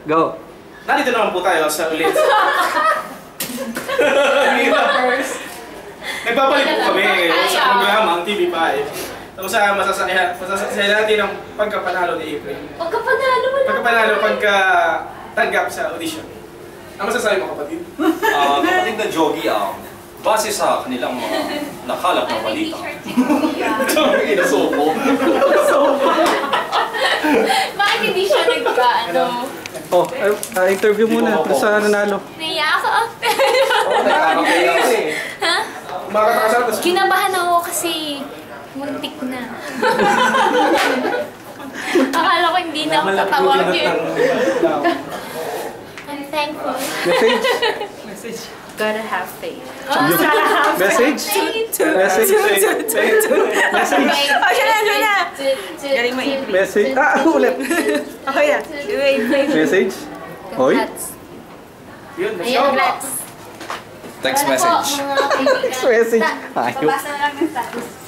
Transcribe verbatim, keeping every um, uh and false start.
Go. Nandito naman po tayo sa ulit. Nagbabalik po kami sa programang T V five. Tapos sa masasayahan, masasayahan natin ang pagkapanalo ni April. Pagkapanalo mo Pagkapanalo, pagkatanggap sa audition. Ang masasabi mo, kapatid? Uh, kapatid na Jogi, um, base sa kanilang mga nakalap na balita. Jogi na sopo. Bakit hindi siya nagka-ano? Oh, uh, interview muna sa nanalo. Naiya ako. Oo, nakakakaya kasi. Ha? Makakakasal kasi. Kinabahan ako kasi muntik na. Akala ko hindi na ako tatawagin. I'm thankful. Message? Message. Gotta have faith. Message? Message? Message? Oh, siya na, siya na! Galing maibig. Message? Ah, ulit! Okay na. Wait, wait. Message? Hoy? Yun, let's Ayan, go. congrats. Text message. Text message. Ayok. Babasa na lang ng status.